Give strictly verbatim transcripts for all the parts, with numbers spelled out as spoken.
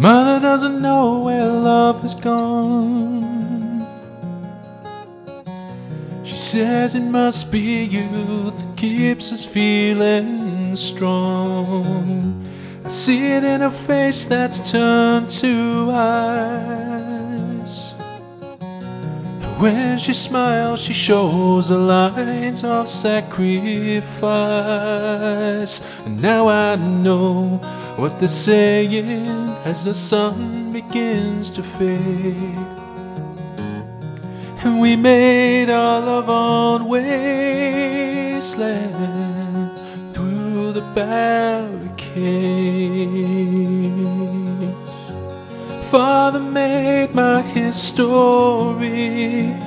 Mother doesn't know where love has gone. She says it must be youth that keeps us feeling strong. I see it in her face that's turned to ice. And when she smiles, she shows the lines of sacrifice. And now I know what they're saying as the sun begins to fade. And we made our love on wasteland through the barricades. Father made my history.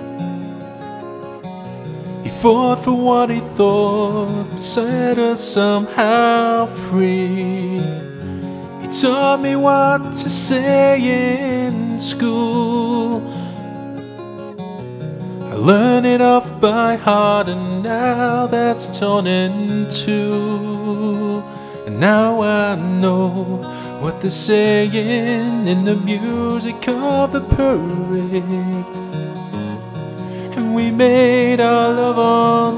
He fought for what he thought would set us somehow free. He taught me what to say in school. I learned it off by heart, and now that's torn in two. And now I know what they're saying in the music of the parade. And we made our love on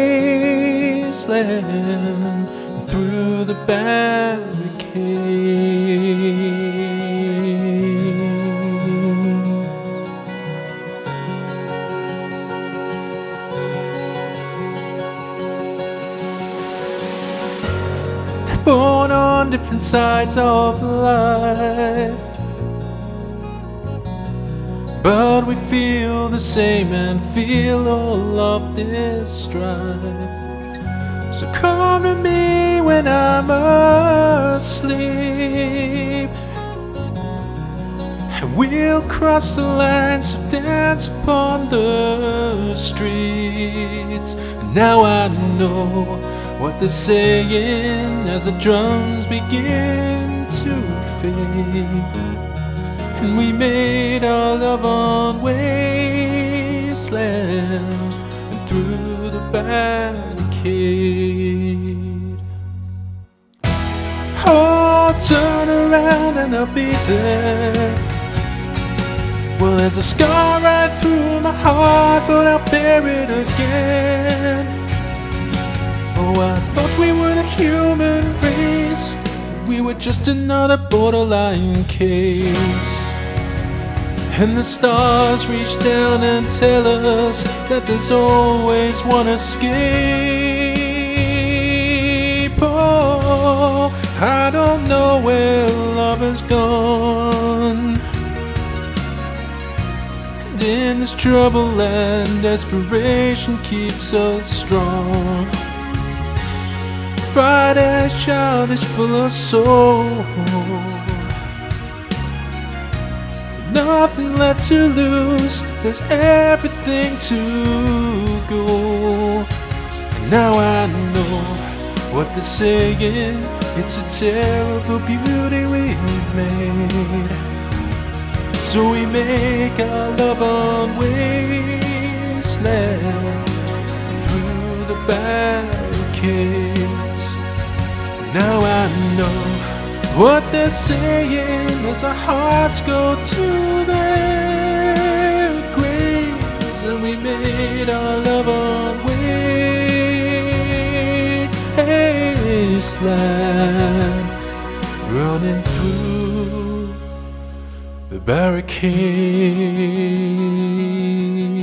wasteland through the barricades. Born on different sides of life, but we feel the same and feel all of this strife. So come to me when I'm asleep, and we'll cross the lines, so dance upon the streets. And now I know what they're saying as the drums begin to fade. And we made our love on wasteland and through the barricade. Oh, turn around and I'll be there. Well, there's a scar right through my heart, but I'll bear it again. Oh, I thought we were the human race. We were just another borderline case. And the stars reach down and tell us that there's always one escape. Oh, I don't know where love has gone. And in this trouble and desperation keeps us strong. Friday's child is full of soul, nothing left to lose, there's everything to go. And now I know what they're saying, it's a terrible beauty we've made. So we make our love on wasteland through the barricades. Now I know what they're saying as our hearts go to their graves. And we made our love on wasteland, running through the barricades.